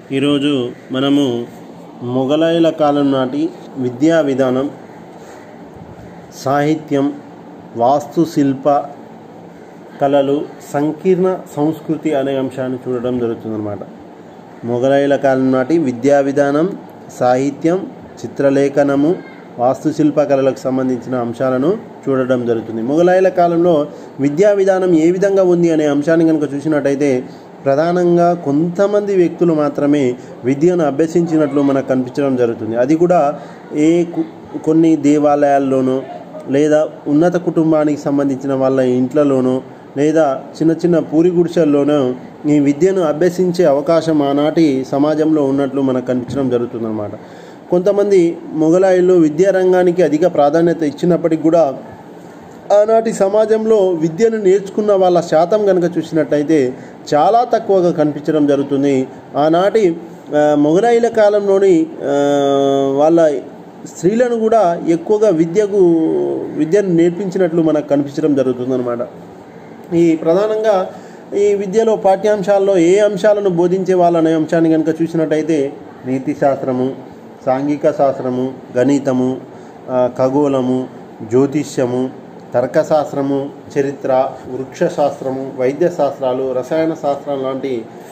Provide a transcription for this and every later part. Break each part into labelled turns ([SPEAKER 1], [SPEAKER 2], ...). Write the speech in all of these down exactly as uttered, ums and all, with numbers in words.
[SPEAKER 1] ఈరోజు మనము మొఘలాయుల కాలం నాటి విద్యా విధానం, సాహిత్యం, వాస్తుశిల్ప కళలు, సంకీర్ణ సంస్కృతి అనే అంశాన్ని చూడడం జరుగుతుందన్నమాట. మొఘలాయుల కాలం నాటి విద్యా విధానం, సాహిత్యం, చిత్రలేఖనము, వాస్తుశిల్ప కళలకు సంబంధించిన అంశాలను చూడడం జరుగుతుంది. మొఘలాయుల కాలంలో విద్యా విధానం ఏ విధంగా ఉంది అనే అంశాన్ని కనుక చూసినట్టయితే ప్రధానంగా కొంతమంది వ్యక్తులు మాత్రమే విద్యను అభ్యసించినట్లు మనకు కనిపించడం జరుగుతుంది. అది కూడా ఏ కొన్ని దేవాలయాల్లోనో లేదా ఉన్నత కుటుంబానికి సంబంధించిన వాళ్ళ ఇంట్లలోనో లేదా చిన్న చిన్న పూరి గుడిసెల్లోనో ఈ విద్యను అభ్యసించే అవకాశం ఆనాటి సమాజంలో ఉన్నట్లు మనకు కనిపించడం జరుగుతుందన్నమాట. కొంతమంది మొఘలాయులు విద్యారంగానికి అధిక ప్రాధాన్యత ఇచ్చినప్పటికీ కూడా ఆనాటి సమాజంలో విద్యను నేర్చుకున్న వాళ్ళ శాతం కనుక చూసినట్టయితే చాలా తక్కువగా కనిపించడం జరుగుతుంది. ఆనాటి మొఘలాయుల కాలంలోని వాళ్ళ స్త్రీలను కూడా ఎక్కువగా విద్యకు విద్యను నేర్పించినట్లు మనకు కనిపించడం జరుగుతుందన్నమాట. ఈ ప్రధానంగా ఈ విద్యలో పాఠ్యాంశాల్లో ఏ అంశాలను బోధించే వాళ్ళనే అంశాన్ని కనుక చూసినట్టయితే నీతి శాస్త్రము, సాంఘిక శాస్త్రము, గణితము, ఖగోళము, జ్యోతిష్యము, తర్కశాస్త్రము, చరిత్ర, వృక్షశాస్త్రము, వైద్య శాస్త్రాలు, రసాయన శాస్త్రం లాంటి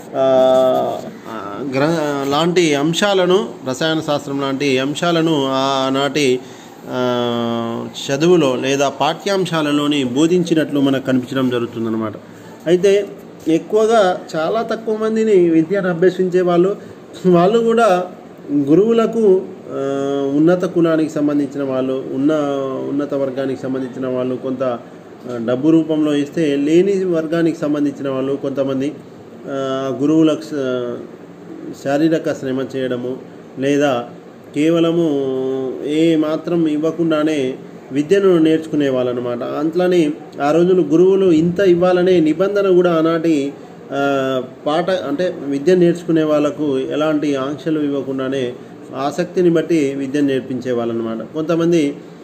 [SPEAKER 1] గ్ర లాంటి అంశాలను రసాయన శాస్త్రం లాంటి అంశాలను ఆనాటి చదువులో లేదా పాఠ్యాంశాలలోని బోధించినట్లు మనకు కనిపించడం జరుగుతుందన్నమాట. అయితే ఎక్కువగా చాలా తక్కువ మందిని విద్యను అభ్యసించే వాళ్ళు వాళ్ళు కూడా గురువులకు ఉన్నత కులానికి సంబంధించిన వాళ్ళు, ఉన్న ఉన్నత వర్గానికి సంబంధించిన వాళ్ళు కొంత డబ్బు రూపంలో ఇస్తే లేని వర్గానికి సంబంధించిన వాళ్ళు కొంతమంది గురువులకు శారీరక శ్రమ చేయడము లేదా కేవలము ఏ మాత్రం ఇవ్వకుండానే విద్యను నేర్చుకునే వాళ్ళనమాట. అట్లని ఆ రోజులు గురువులు ఇంత ఇవ్వాలనే నిబంధన కూడా ఆనాటి పాట అంటే విద్య నేర్చుకునే వాళ్ళకు ఎలాంటి ఆంక్షలు ఇవ్వకుండానే ఆసక్తిని బట్టి విద్యను నేర్పించే వాళ్ళనమాట. కొంతమంది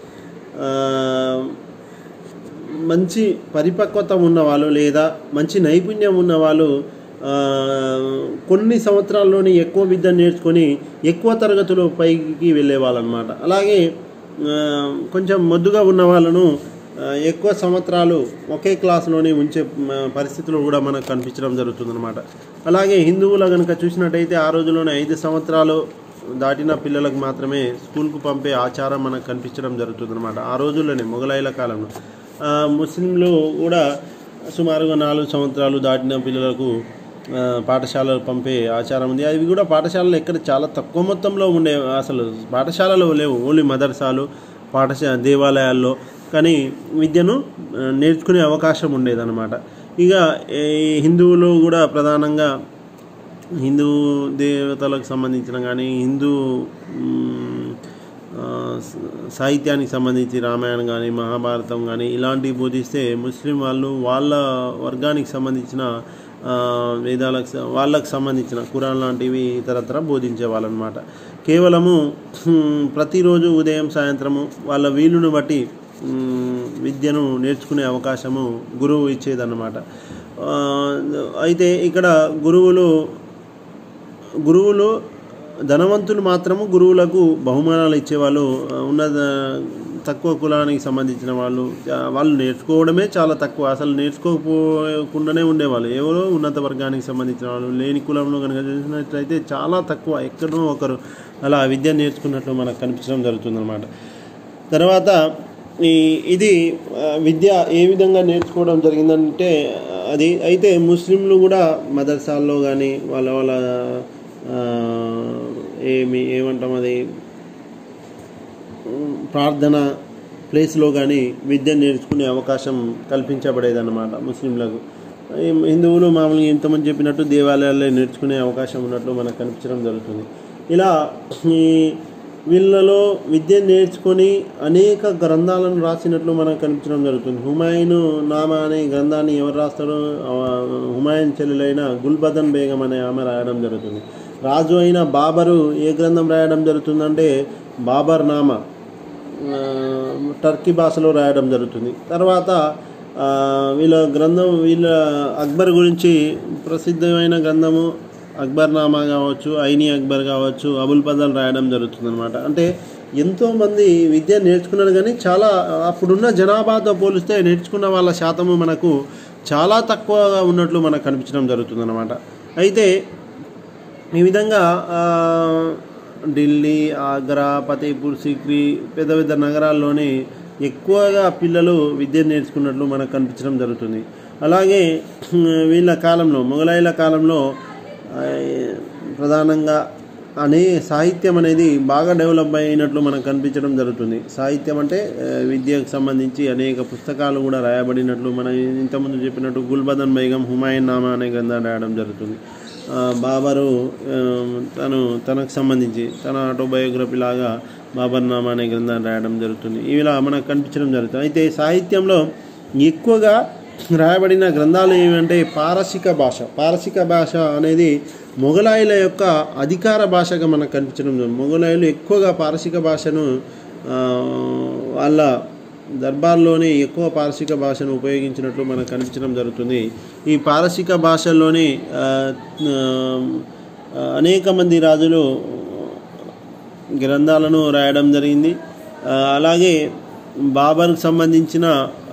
[SPEAKER 1] మంచి పరిపక్వత ఉన్నవాళ్ళు లేదా మంచి నైపుణ్యం ఉన్నవాళ్ళు కొన్ని సంవత్సరాల్లోనే ఎక్కువ విద్యను నేర్చుకొని ఎక్కువ తరగతులు పైకి వెళ్ళే వాళ్ళనమాట. అలాగే కొంచెం మొద్దుగా ఉన్న వాళ్ళను ఎక్కువ సంవత్సరాలు ఒకే క్లాసులోనే ఉంచే పరిస్థితులు కూడా మనకు కనిపించడం జరుగుతుందన్నమాట. అలాగే హిందువుల కనుక చూసినట్టయితే ఆ రోజుల్లోనే ఐదు సంవత్సరాలు దాటిన పిల్లలకు మాత్రమే స్కూల్కు పంపే ఆచారం మనకు కనిపించడం జరుగుతుందన్నమాట ఆ రోజుల్లోనే మొఘలాయుల కాలంలో. ముస్లింలు కూడా సుమారుగా నాలుగు సంవత్సరాలు దాటిన పిల్లలకు పాఠశాలలు పంపే ఆచారం ఉంది. అవి కూడా పాఠశాలలు ఎక్కడ చాలా తక్కువ మొత్తంలో ఉండే, అసలు పాఠశాలలో లేవు, ఓన్లీ మదర్సాలు, పాఠశాల దేవాలయాల్లో కానీ విద్యను నేర్చుకునే అవకాశం ఉండేదన్నమాట. ఇక ఈ హిందువులు కూడా ప్రధానంగా హిందూ దేవతలకు సంబంధించిన కానీ హిందూ సాహిత్యానికి సంబంధించి రామాయణం కానీ మహాభారతం కానీ ఇలాంటివి బోధిస్తే ముస్లిం వాళ్ళు వాళ్ళ వర్గానికి సంబంధించిన వేదాలకు వాళ్ళకు సంబంధించిన ఖురాన్ లాంటివి ఇతరత్ర బోధించే వాళ్ళనమాట. కేవలము ప్రతిరోజు ఉదయం సాయంత్రము వాళ్ళ వీలును బట్టి విద్యను నేర్చుకునే అవకాశము గురువు ఇచ్చేదన్నమాట. అయితే ఇక్కడ గురువులు గురువులు ధనవంతులు మాత్రము గురువులకు బహుమానాలు ఇచ్చేవాళ్ళు. ఉన్న తక్కువ కులానికి సంబంధించిన వాళ్ళు వాళ్ళు నేర్చుకోవడమే చాలా తక్కువ, అసలు నేర్చుకోకపోకుండానే ఉండేవాళ్ళు. ఎవరో ఉన్నత వర్గానికి సంబంధించిన వాళ్ళు లేని కులంలో కనుక చూసినట్లయితే చాలా తక్కువ, ఎక్కడో ఒకరు అలా విద్య నేర్చుకున్నట్లు మనకు కనిపించడం జరుగుతుందన్నమాట. తర్వాత ఈ ఇది విద్య ఏ విధంగా నేర్చుకోవడం జరిగిందంటే అది అయితే ముస్లింలు కూడా మదర్సాల్లో కానీ వాళ్ళ వాళ్ళ ఏమి ఏమంటాం అది ప్రార్థన ప్లేస్లో కానీ విద్య నేర్చుకునే అవకాశం కల్పించబడేదన్నమాట ముస్లింలకు. హిందువులు మామూలుగా ఇంతమంది చెప్పినట్టు దేవాలయాల్లో నేర్చుకునే అవకాశం ఉన్నట్లు మనకు కనిపించడం జరుగుతుంది. ఇలా ఈ వీళ్ళలో విద్య నేర్చుకొని అనేక గ్రంథాలను రాసినట్లు మనకు కనిపించడం జరుగుతుంది. హుమాయూన్ నామా అనే గ్రంథాన్ని ఎవరు రాస్తారో హుమాయూన్ చెల్లెలైన గుల్బదన్ బేగం అనే ఆమె రాయడం జరుగుతుంది. రాజు అయిన బాబరు ఏ గ్రంథం రాయడం జరుగుతుందంటే బాబర్ నామా టర్కీ భాషలో రాయడం జరుగుతుంది. తర్వాత వీళ్ళ గ్రంథం వీళ్ళ అక్బర్ గురించి ప్రసిద్ధమైన గ్రంథము అక్బర్నామా కావచ్చు, ఐని అక్బర్ కావచ్చు, అబుల్ ఫజల్ రాయడం జరుగుతుందన్నమాట. అంటే ఎంతోమంది విద్య నేర్చుకున్నారు, కానీ చాలా అప్పుడున్న జనాభాతో పోలిస్తే నేర్చుకున్న వాళ్ళ శాతము మనకు చాలా తక్కువగా ఉన్నట్లు మనకు కనిపించడం జరుగుతుందన్నమాట. అయితే ఈ విధంగా ఢిల్లీ, ఆగ్రా, ఫతేపూర్ సిక్రీ పెద్ద పెద్ద నగరాల్లోనే ఎక్కువగా పిల్లలు విద్య నేర్చుకున్నట్లు మనకు కనిపించడం జరుగుతుంది. అలాగే వీళ్ళ కాలంలో, మొఘలాయుల కాలంలో ప్రధానంగా అనే సాహిత్యం అనేది బాగా డెవలప్ అయినట్లు మనకు కనిపించడం జరుగుతుంది. సాహిత్యం అంటే విద్యకు సంబంధించి అనేక పుస్తకాలు కూడా రాయబడినట్లు మనం ఇంతకుముందు చెప్పినట్టు గుల్బదన్ బేగం హుమాయూన్ నామా అనే గ్రంథాన్ని రాయడం జరుగుతుంది. బాబరు తను తనకు సంబంధించి తన ఆటోబయోగ్రఫీ లాగా బాబర్ నామా అనే గ్రంథాన్ని రాయడం జరుగుతుంది. ఇలా మనకు కనిపించడం జరుగుతుంది. అయితే సాహిత్యంలో ఎక్కువగా రాయబడిన గ్రంథాలు ఏమంటే పారసిక భాష. పారసిక భాష అనేది మొఘలాయుల యొక్క అధికార భాషగా మనకు కనిపించడం జరుగుతుంది. మొఘలాయులు ఎక్కువగా పారసిక భాషను వాళ్ళ దర్బార్లోనే ఎక్కువ పారసిక భాషను ఉపయోగించినట్లు మనకు కనిపించడం జరుగుతుంది. ఈ పారసిక భాషలోనే అనేక మంది రాజులు గ్రంథాలను రాయడం జరిగింది. అలాగే బాబర్కు సంబంధించిన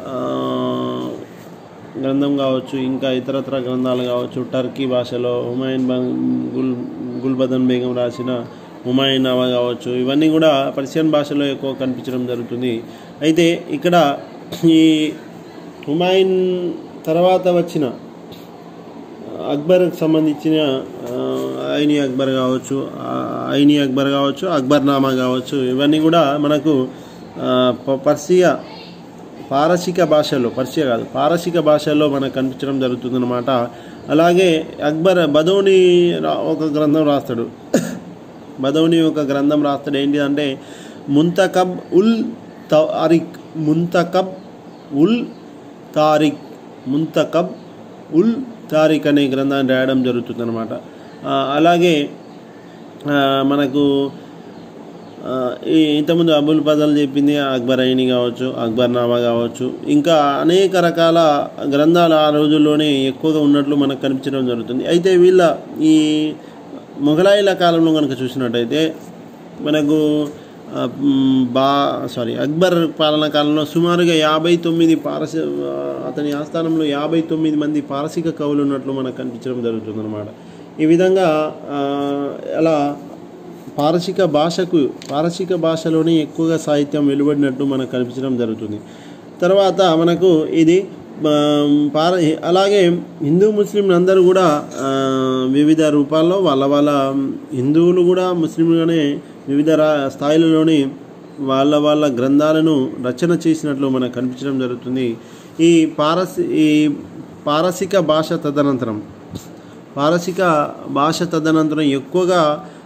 [SPEAKER 1] గ్రంథం కావచ్చు, ఇంకా ఇతరత్ర గ్రంథాలు కావచ్చు, టర్కీ భాషలో హుమాయూన్ గుల్ గుల్బదన్ బేగం రాసిన హుమాయూన్ నామా కావచ్చు, ఇవన్నీ కూడా పర్షియన్ భాషలో ఎక్కువ కనిపించడం జరుగుతుంది. అయితే ఇక్కడ ఈ హుమాయూన్ తర్వాత వచ్చిన అక్బర్కి సంబంధించిన ఐని అక్బర్ కావచ్చు, ఐని అక్బర్ కావచ్చు, అక్బర్నామా కావచ్చు, ఇవన్నీ కూడా మనకు పర్షియా పారసిక భాషలో, పర్షియా కాదు పారసిక భాషలో మనకు కనిపించడం జరుగుతుందన్నమాట. అలాగే అక్బర్ బదౌని ఒక గ్రంథం రాస్తాడు. బదౌని ఒక గ్రంథం రాస్తాడు ఏంటి అంటే ముంతకబ్ ఉల్ తారిక్. ముంతకబ్ ఉల్ తారిక్ ముంతకబ్ ఉల్ తారిక్ అనే గ్రంథాన్ని రాయడం జరుగుతుందన్నమాట. అలాగే మనకు ఈ ఇంతకుముందు అబుల్ ఫజల్ చెప్పింది అక్బర్ ఐని కావచ్చు, అక్బర్నామా కావచ్చు, ఇంకా అనేక రకాల గ్రంథాలు ఆ రోజుల్లోనే ఎక్కువగా ఉన్నట్లు మనకు కనిపించడం జరుగుతుంది. అయితే వీళ్ళ ఈ మొఘలాయుల కాలంలో కనుక చూసినట్టయితే మనకు బా సారీ అక్బర్ పాలన కాలంలో సుమారుగా యాభై తొమ్మిది పారసి అతని ఆస్థానంలో యాభై తొమ్మిది మంది పారసిక కవులు ఉన్నట్లు మనకు కనిపించడం జరుగుతుంది అన్నమాట. ఈ విధంగా అలా పారసిక భాషకు పారసిక భాషలోనే ఎక్కువగా సాహిత్యం వెలువడినట్టు మనకు కనిపించడం జరుగుతుంది. తర్వాత మనకు ఇది పార అలాగే హిందూ ముస్లింలు అందరూ కూడా వివిధ రూపాల్లో వాళ్ళ వాళ్ళ హిందువులు కూడా ముస్లింలుగానే వివిధ రా స్థాయిలలోని వాళ్ళ వాళ్ళ గ్రంథాలను రచన చేసినట్లు మనకు కనిపించడం జరుగుతుంది. ఈ పారసి ఈ పారసిక భాష తదనంతరం పారసిక భాష తదనంతరం ఎక్కువగా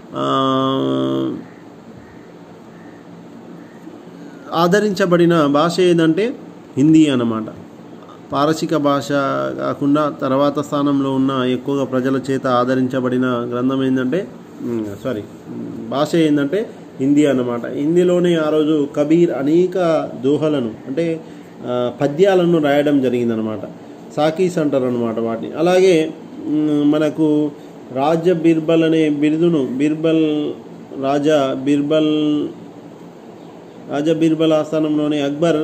[SPEAKER 1] ఆదరించబడిన భాష ఏదంటే హిందీ అన్నమాట. పారసిక భాష కాకుండా తర్వాత స్థానంలో ఉన్న ఎక్కువగా ప్రజల చేత ఆదరించబడిన గ్రంథం ఏంటంటే సారీ భాష ఏంటంటే హిందీ అన్నమాట. హిందీలోనే ఆ రోజు కబీర్ అనేక దోహలను అంటే పద్యాలను రాయడం జరిగిందనమాట. సాకీస్ అంటారు అనమాట వాటిని. అలాగే మనకు రాజా బీర్బల్ అనే బిరుదును బీర్బల్ రాజా బీర్బల్ రాజా బీర్బల్ ఆస్థానంలోని అక్బర్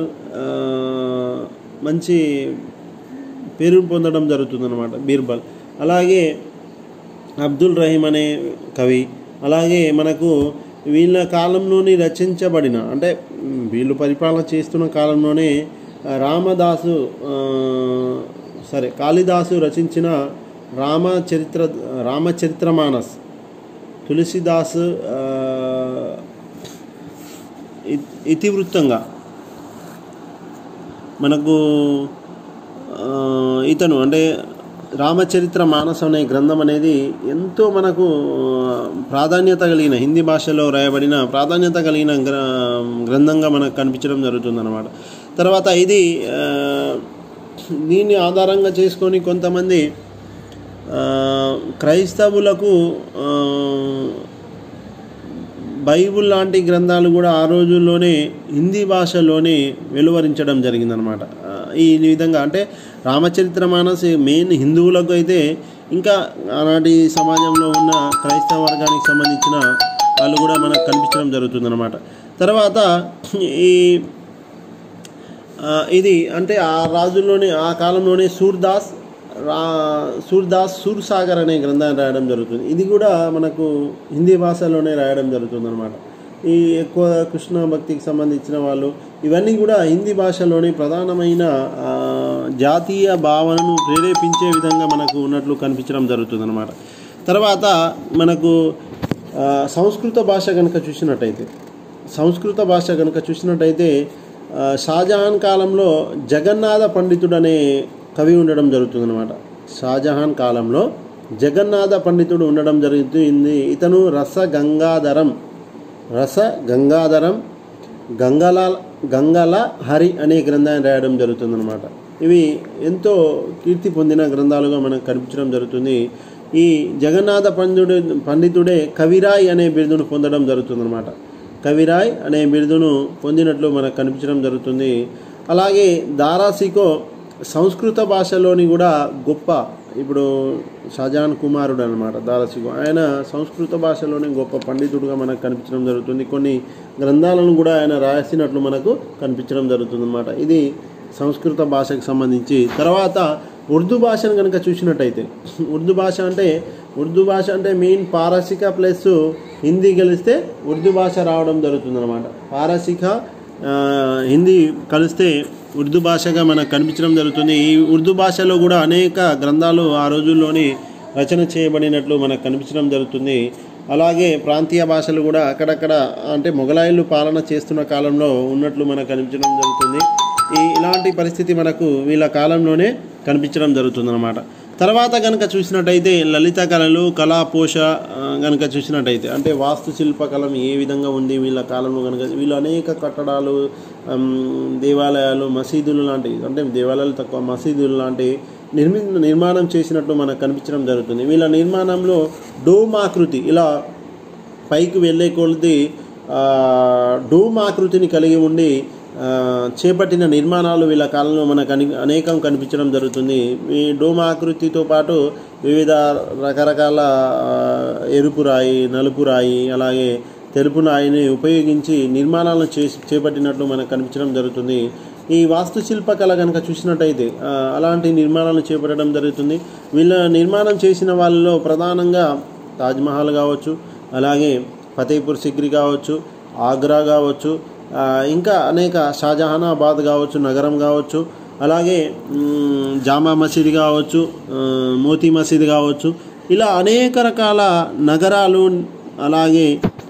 [SPEAKER 1] మంచి పేరు పొందడం జరుగుతుందన్నమాట బీర్బల్. అలాగే అబ్దుల్ రహీం అనే కవి. అలాగే మనకు వీళ్ళ కాలంలోని రచించబడిన అంటే వీళ్ళు పరిపాలన చేస్తున్న కాలంలోనే రామదాసు సరే కాళిదాసు రచించిన రామచరిత్ర రామచరిత్రమానస్, తులసిదాసు ఇతివృత్తంగా మనకు ఇతను అంటే రామచరిత్ర మానస్ అనే గ్రంథం అనేది ఎంతో మనకు ప్రాధాన్యత కలిగిన హిందీ భాషలో రాయబడిన ప్రాధాన్యత కలిగిన గ్ర గ్రంథంగా మనకు కనిపించడం జరుగుతుందన్నమాట. తర్వాత ఇది దీన్ని ఆధారంగా చేసుకొని కొంతమంది క్రైస్తవులకు బైబుల్ లాంటి గ్రంథాలు కూడా ఆ రోజుల్లోనే హిందీ భాషలోనే వెలువరించడం జరిగిందనమాట. ఈ విధంగా అంటే రామచరిత్ర మానస్ మెయిన్ హిందువులకు అయితే ఇంకా ఆనాటి సమాజంలో ఉన్న క్రైస్తవ వర్గానికి సంబంధించిన వాళ్ళు కూడా మనకు కనిపించడం జరుగుతుందన్నమాట. తర్వాత ఈ ఇది అంటే ఆ రాజుల్లోనే ఆ కాలంలోనే సూర్దాస్ రా సూర్దాస్ సూర్సాగర్ అనే గ్రంథాన్ని రాయడం జరుగుతుంది. ఇది కూడా మనకు హిందీ భాషలోనే రాయడం జరుగుతుందన్నమాట. ఈ ఎక్కువ కృష్ణ భక్తికి సంబంధించిన వాళ్ళు ఇవన్నీ కూడా హిందీ భాషలోని ప్రధానమైన జాతీయ భావనను ప్రేరేపించే విధంగా మనకు ఉన్నట్లు కనిపించడం జరుగుతుందన్నమాట. తర్వాత మనకు సంస్కృత భాష కనుక చూసినట్టయితే సంస్కృత భాష కనుక చూసినట్టయితే షాజహాన్ కాలంలో జగన్నాథ పండితుడు అనే కవి ఉండడం జరుగుతుందన్నమాట. షాజహాన్ కాలంలో జగన్నాథ పండితుడు ఉండడం జరుగుతుంది. ఇతను రస గంగాధరం రస గంగాధరం గంగల గంగల హరి అనే గ్రంథాన్ని రాయడం జరుగుతుందన్నమాట. ఇవి ఎంతో కీర్తి పొందిన గ్రంథాలుగా మనకు కనిపించడం జరుగుతుంది. ఈ జగన్నాథ పండితుడు పండితుడే కవిరాయ్ అనే బిరుదును పొందడం జరుగుతుందన్నమాట. కవిరాయ్ అనే బిరుదును పొందినట్లు మనకు కనిపించడం జరుగుతుంది. అలాగే దారాసికో సంస్కృత భాషలోని కూడా గొప్ప ఇప్పుడు షాజహాన్ కుమారుడు అనమాట దారాసికో. ఆయన సంస్కృత భాషలోని గొప్ప పండితుడుగా మనకు కనిపించడం జరుగుతుంది. కొన్ని గ్రంథాలను కూడా ఆయన రాసినట్లు మనకు కనిపించడం జరుగుతుంది అన్నమాట. ఇది సంస్కృత భాషకు సంబంధించి. తర్వాత ఉర్దూ భాషను కనుక చూసినట్టయితే ఉర్దూ భాష అంటే ఉర్దూ భాష అంటే మెయిన్ పారసిక ప్లస్ హిందీ కలిస్తే ఉర్దూ భాష రావడం జరుగుతుందన్నమాట. పారసిక హిందీ కలిస్తే ఉర్దూ భాషగా మనకు కనిపించడం జరుగుతుంది. ఈ ఉర్దూ భాషలో కూడా అనేక గ్రంథాలు ఆ రోజుల్లోని రచన చేయబడినట్లు మనకు కనిపించడం జరుగుతుంది. అలాగే ప్రాంతీయ భాషలు కూడా అక్కడక్కడ అంటే మొఘలాయిలు పాలన చేస్తున్న కాలంలో ఉన్నట్లు మనకు కనిపించడం జరుగుతుంది. ఈ ఇలాంటి పరిస్థితి మనకు వీళ్ళ కాలంలోనే కనిపించడం జరుగుతుందన్నమాట. తర్వాత కనుక చూసినట్టయితే లలిత కళలు కళాపోష కనుక చూసినట్టయితే అంటే వాస్తుశిల్ప కళం ఏ విధంగా ఉంది వీళ్ళ కాలంలో కనుక వీళ్ళు అనేక కట్టడాలు దేవాలయాలు మసీదులు లాంటివి అంటే దేవాలయాలు తక్కువ మసీదులు లాంటి నిర్మి నిర్మాణం చేసినట్లు మనకు కనిపించడం జరుగుతుంది. వీళ్ళ నిర్మాణంలో డోమ్ ఆకృతి ఇలా పైకి వెళ్ళే కొలది డోమ్ ఆకృతిని కలిగి ఉండి చేపట్టిన నిర్మాణాలు వీళ్ళ కాలంలో మనకు అని అనేకం కనిపించడం జరుగుతుంది. ఈ డోమ్ ఆకృతితో పాటు వివిధ రకరకాల ఎరుపు రాయి నలుపు రాయి అలాగే తెలుపు రాయిని ఉపయోగించి నిర్మాణాలను చేసి చేపట్టినట్లు మనకు కనిపించడం జరుగుతుంది. ఈ వాస్తుశిల్ప కళ కనుక చూసినట్టయితే అలాంటి నిర్మాణాలను చేపట్టడం జరుగుతుంది. వీళ్ళ నిర్మాణం చేసిన వాళ్ళలో ప్రధానంగా తాజ్మహల్ కావచ్చు అలాగే ఫతేపూర్ సిక్రీ కావచ్చు ఆగ్రా కావచ్చు ఇంకా అనేక షాజహానాబాద్ కావచ్చు నగరం కావచ్చు అలాగే జామా మసీద్ కావచ్చు మోతీ మసీద్ కావచ్చు ఇలా అనేక రకాల నగరాలు అలాగే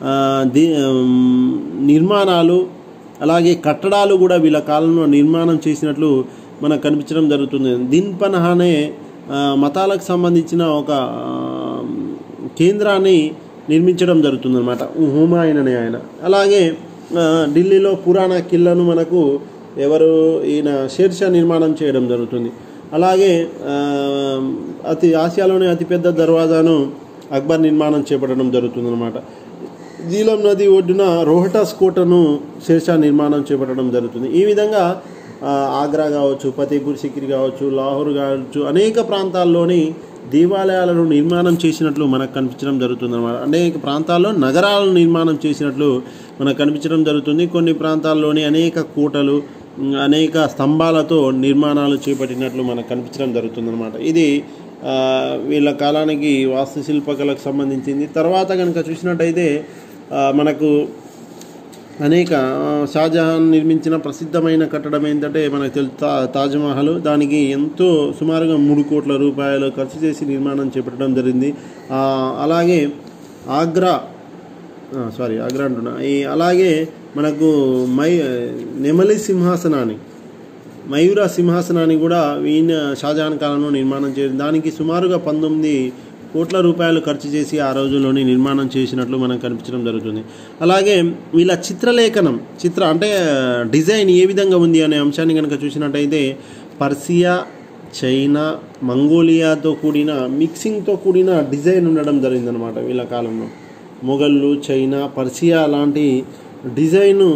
[SPEAKER 1] నిర్మాణాలు అలాగే కట్టడాలు కూడా వీళ్ళ కాలంలో నిర్మాణం చేసినట్లు మనకు కనిపించడం జరుగుతుంది. దిన్ పనహా అనే మతాలకు సంబంధించిన ఒక కేంద్రాన్ని నిర్మించడం జరుగుతుందన్నమాట హుమాయూన్ అనే ఆయన. అలాగే ఢిల్లీలో పురాణ కిల్లాను మనకు ఎవరు ఈయన షేర్షా నిర్మాణం చేయడం జరుగుతుంది. అలాగే అతి ఆసియాలోనే అతిపెద్ద దర్వాజాను అక్బర్ నిర్మాణం చేపట్టడం జరుగుతుందన్నమాట. జీలం నది ఒడ్డున రోహటాస్ కోటను షేర్షా నిర్మాణం చేపట్టడం జరుగుతుంది. ఈ విధంగా ఆగ్రా కావచ్చు ఫతేపూర్ సిక్రీ కావచ్చు లాహోర్ కావచ్చు అనేక ప్రాంతాల్లోని దేవాలయాలను నిర్మాణం చేసినట్లు మనకు కనిపించడం జరుగుతుంది అన్నమాట. అనేక ప్రాంతాల్లో నగరాలను నిర్మాణం చేసినట్లు మనకు కనిపించడం జరుగుతుంది. కొన్ని ప్రాంతాల్లోని అనేక కోటలు అనేక స్తంభాలతో నిర్మాణాలు చేపట్టినట్లు మనకు కనిపించడం జరుగుతుంది అన్నమాట. ఇది వీళ్ళ కాలానికి వాస్తుశిల్పకళకు సంబంధించింది. తర్వాత కనుక చూసినట్టయితే మనకు అనేక షాజహాన్ నిర్మించిన ప్రసిద్ధమైన కట్టడం ఏంటంటే మనకు తెలుసు తా తాజ్మహల్. దానికి ఎంతో సుమారుగా మూడు కోట్ల రూపాయలు ఖర్చు చేసి నిర్మాణం చేపట్టడం జరిగింది. అలాగే ఆగ్రా సారీ ఆగ్రా అంటున్నా ఈ అలాగే మనకు మై నెమలి సింహాసనాన్ని మయూర సింహాసనాన్ని కూడా ఈయన షాజహాన్ కాలంలో నిర్మాణం చేసి దానికి సుమారుగా పంతొమ్మిది కోట్ల రూపాయలు ఖర్చు చేసి ఆ రోజుల్లోని నిర్మాణం చేసినట్లు మనకు కనిపించడం జరుగుతుంది. అలాగే వీళ్ళ చిత్రలేఖనం చిత్ర అంటే డిజైన్ ఏ విధంగా ఉంది అనే అంశాన్ని కనుక చూసినట్టయితే పర్షియా చైనా మంగోలియాతో కూడిన మిక్సింగ్తో కూడిన డిజైన్ ఉండడం జరిగిందనమాట. వీళ్ళ కాలంలో మొఘళ్ళు చైనా పర్షియా లాంటి డిజైను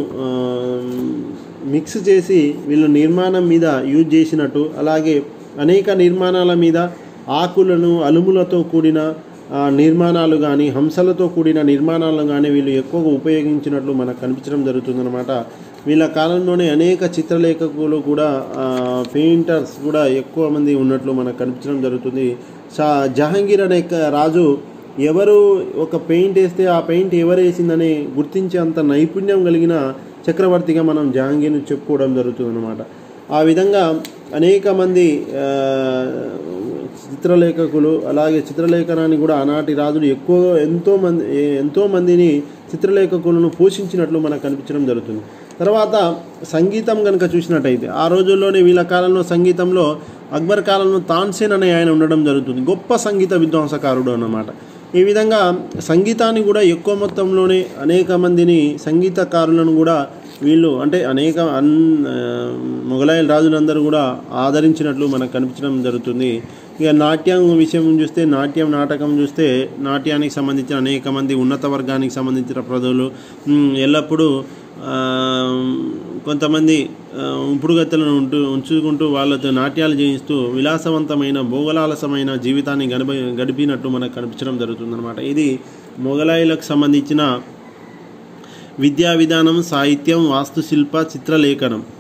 [SPEAKER 1] మిక్స్ చేసి వీళ్ళు నిర్మాణం మీద యూజ్ చేసినట్టు అలాగే అనేక నిర్మాణాల మీద ఆకులను అలుములతో కూడిన నిర్మాణాలు కానీ హంసలతో కూడిన నిర్మాణాలు కానీ వీళ్ళు ఎక్కువగా ఉపయోగించినట్లు మనకు కనిపించడం జరుగుతుందన్నమాట. వీళ్ళ కాలంలోనే అనేక చిత్రలేఖకులు కూడా పెయింటర్స్ కూడా ఎక్కువ మంది ఉన్నట్లు మనకు కనిపించడం జరుగుతుంది. షా జహాంగీర్ అనే రాజు ఎవరు ఒక పెయింట్ వేస్తే ఆ పెయింట్ ఎవరు వేసిందని గుర్తించే అంత నైపుణ్యం కలిగిన చక్రవర్తిగా మనం జహాంగీర్ని చెప్పుకోవడం జరుగుతుంది అన్నమాట. ఆ విధంగా అనేక మంది చిత్రలేఖకులు అలాగే చిత్రలేఖనాన్ని కూడా ఆనాటి రాజులు ఎక్కువ ఎంతో మంది ఎంతో మందిని చిత్రలేఖకులను పోషించినట్లు మనకు కనిపించడం జరుగుతుంది. తర్వాత సంగీతం కనుక చూసినట్టయితే ఆ రోజుల్లోనే వీళ్ళ కాలంలో సంగీతంలో అక్బర్ కాలంలో తాన్సేన్ అనే ఆయన ఉండడం జరుగుతుంది. గొప్ప సంగీత విద్వాంసకారుడు అన్నమాట. ఈ విధంగా సంగీతాన్ని కూడా ఎక్కువ మొత్తంలోనే అనేక మందిని సంగీతకారులను కూడా వీళ్ళు అంటే అనేక అన్ మొఘలాయల రాజులందరూ కూడా ఆదరించినట్లు మనకు కనిపించడం జరుగుతుంది. ఇక నాట్యం విషయం చూస్తే నాట్యం నాటకం చూస్తే నాట్యానికి సంబంధించిన అనేక మంది ఉన్నత వర్గానికి సంబంధించిన ప్రజలు ఎల్లప్పుడూ కొంతమంది ఉంపుడుగత్తెలను ఉంటూ ఉంచుకుంటూ వాళ్ళతో నాట్యాలు చేయిస్తూ విలాసవంతమైన భోగలాలసమైన జీవితాన్ని గడిప గడిపినట్టు మనకు కనిపించడం జరుగుతుందన్నమాట. ఇది మొఘలాయులకు సంబంధించిన విద్యా విధానం, సాహిత్యం, వాస్తుశిల్ప, చిత్రలేఖనం